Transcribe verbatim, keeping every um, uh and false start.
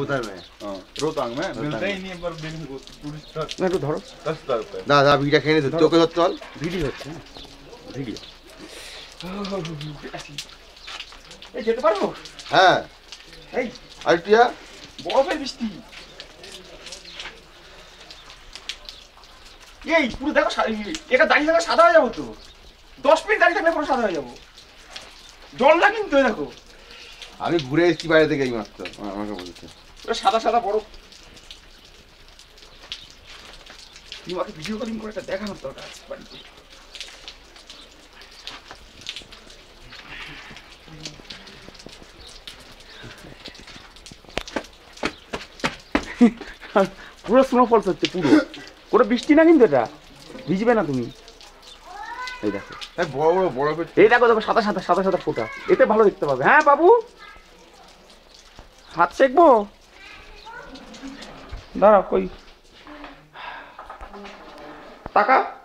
रोहतांग में। हाँ रोहतांग में मिलते ही नहीं पर देखने को टूरिस्ट না একটু ধরো दस हजार रुपए दादा बीटा खेने दे तो कोई चल ভিডিও হচ্ছে ভিডিও এই যেতে পারবো হ্যাঁ এই আর টিয়া বরফের বৃষ্টি এই পুরো দেখো এটা দাঁড়িয়ে থাকা সাদা হয়ে যাবো তো দশ মিনিট দাঁড়িয়ে থাকলে পুরো সাদা হয়ে যাবো জল না কিন্তু দেখো আমি ঘুরে এসেছি বাইরে থেকে এই মাত্র আমাকে বলছে পুরো সাদা সাদা বরফ তোমাকে ভিডিও কলিং করে একটা দেখানোর দরকার আছে বাড়িতে পুরো স্নোফলস হচ্ছে পুরো কোনো বৃষ্টি না কিন্তু এটা ভিজবে না তুমি এই দেখো হ্যাঁ বড় বড় বরফের এই দেখো দেখো সাদা সাদা সাদা সাদা ফোঁটা এতে ভালো দেখতে পাবে হ্যাঁ বাবু হাত সেকবো দাঁড়াও কই টাকা